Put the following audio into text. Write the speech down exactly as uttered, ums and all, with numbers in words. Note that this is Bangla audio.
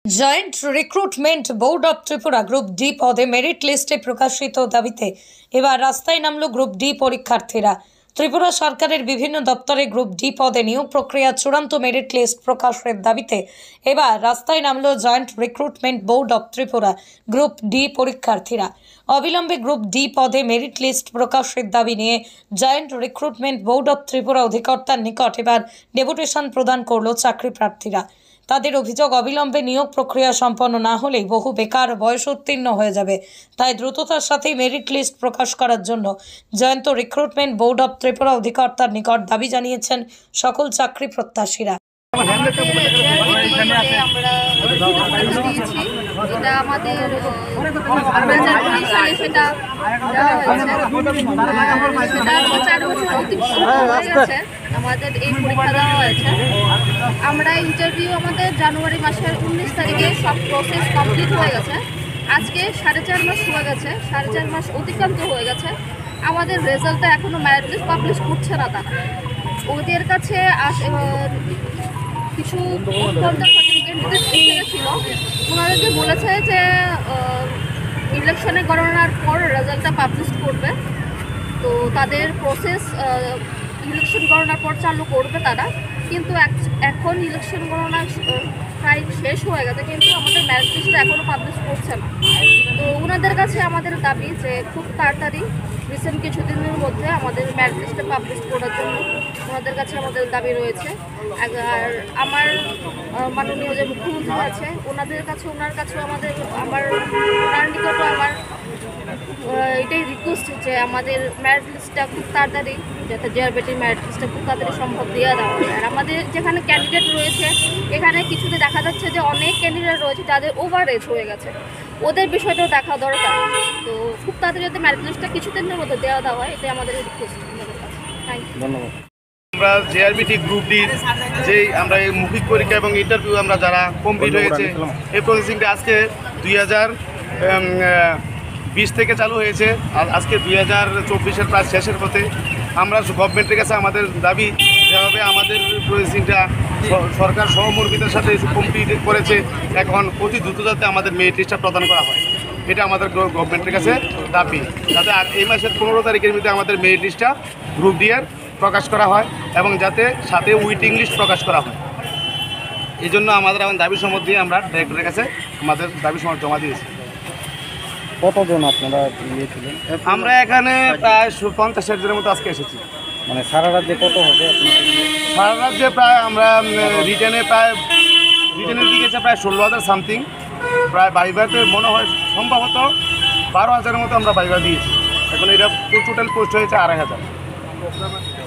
Joint recruitment board of Tripura group D পদে মেরিট লিস্টে প্রকাশিত দাবিতে এবার রাস্তায় নামল গ্রুপ ডি পরীক্ষার্থীরা। ত্রিপুরা সরকারের বিভিন্ন দপ্তরে গ্রুপ ডি পদে নিয়োগ প্রক্রিয়া চূড়ান্ত মেরিট লিস্ট প্রকাশের দাবিতে এবার রাস্তায় নামল joint recruitment board of Tripura group D পরীক্ষার্থীরা। অবিলম্বে গ্রুপ ডি পদে মেরিট লিস্ট প্রকাশের দাবি নিয়ে joint recruitment board of Tripura অধিকর্তার নিকট এবার ডেপুটেশন প্রদান করল চাকরি প্রার্থীরা। তাদের অভিযোগ, অবিলম্বে নিয়োগ প্রক্রিয়া সম্পন্ন না হলেই বহু বেকার বয়স উত্তীর্ণ হয়ে যাবে। তাই দ্রুততার সাথেই মেরিট লিস্ট প্রকাশ করার জন্য joint recruitment board of Tripura অধিকর্তার নিকট দাবি জানিয়েছেন সকল চাকরি প্রত্যাশীরা। এটা আমাদের সালে সেটা চার বছর হয়ে গেছে আমাদের এই পরীক্ষা দেওয়া হয়েছে। আমরা ইন্টারভিউ আমাদের জানুয়ারি মাসের উনিশ তারিখে সব প্রসেস কমপ্লিট হয়ে গেছে। আজকে সাড়ে চার মাস হয়ে গেছে, সাড়ে চার মাস অতিক্রান্ত হয়ে গেছে। আমাদের রেজাল্টটা এখনও মেরিট লিস্ট পাবলিশ করছে না তারা। ওদের কাছে কিছু ক্যান্ডিডেট ছিল, ওনাদেরকে বলেছে যে ইলেকশনে গণনার পর রেজাল্টটা পাবলিশ করবে। তো তাদের প্রসেস ইলেকশন গণনার পর চালু করবে তারা, কিন্তু এখন ইলেকশন গণনা প্রায় শেষ হয়ে গেছে, কিন্তু আমাদের মেরিট লিস্টটা এখনও পাবলিশ করছে না। তো ওনাদের কাছে আমাদের দাবি যে খুব তাড়াতাড়ি রিসেন্ট কিছুদিনের মধ্যে আমাদের মেরিট লিস্টটা পাবলিশ করার জন্য ওনাদের কাছে আমাদের দাবি রয়েছে। আর আমার মাননীয় যে মুখ্যমন্ত্রী আছে ওনাদের কাছে ওনার কাছেও আমাদের আমার ওনার নিকটও আমার এটাই রিকোয়েস্ট যে আমাদের মেরিট লিস্টটা খুব তাড়াতাড়ি যাতে জেআরবিটির মেরিট লিস্টটা খুব তাড়াতাড়ি সম্ভব দেওয়া দেওয়া হয়। আর আমাদের যেখানে ক্যান্ডিডেট রয়েছে এখানে কিছুতে দেখা যাচ্ছে যে অনেক ক্যান্ডিডেট রয়েছে যাদের ওভার এজ হয়ে গেছে, ওদের বিষয়টাও দেখা দরকার। তো খুব তাড়াতাড়ি যাতে মেরিট লিস্টটা কিছুদিনের মধ্যে দেওয়া দেওয়া হয়, এটাই আমাদের রিকোয়েস্ট। থ্যাংক ইউ, ধন্যবাদ। আমরা জেআরবিটি গ্রুপ ডি যে আমরা এই মৌখিক পরীক্ষা এবং ইন্টারভিউ আমরা যারা কমপ্লিট হয়েছে এই প্রসেসিংটা আজকে দুই হাজার বিশ থেকে চালু হয়েছে। আর আজকে দুই হাজার চব্বিশের প্রায় শেষের পথে। আমরা গভর্নমেন্টের কাছে আমাদের দাবি যেভাবে আমাদের প্রসেসিংটা সরকার সহমর্মিতার সাথে কমপ্লিট করেছে, এখন অতি দ্রুত যাতে আমাদের মেরিট লিস্টটা প্রদান করা হয়, এটা আমাদের গভর্নমেন্টের কাছে দাবি। যাতে আর এই মাসের পনেরো তারিখের মধ্যে আমাদের মেরিট লিস্টটা গ্রুপ ডি এর প্রকাশ করা হয় এবং যাতে সাথে ওয়েটিং লিস্ট প্রকাশ করা হয়। এই জন্য আমাদের এখন দাবি সমর্থ দিয়ে আমরা ডাইরেক্টরের কাছে আমাদের দাবি সমর্থ জমা দিয়েছি। কতজন আপনারা নিয়েছিলেন? আমরা এখানে প্রায় পঞ্চাশ ষাট জনের মতো আজকে এসেছি। মানে সারা রাজ্যে কত হবে? সারা রাজ্যে প্রায় আমরা রিটেনে প্রায় রিটেনের দিকে প্রায় ষোলো হাজার সামথিং, প্রায় বাইভাতে মনে হয় সম্ভবত বারো হাজারের মতো আমরা বাইভা দিয়েছি। এখন এটা টোটাল পোস্ট হয়েছে আড়াই হাজার।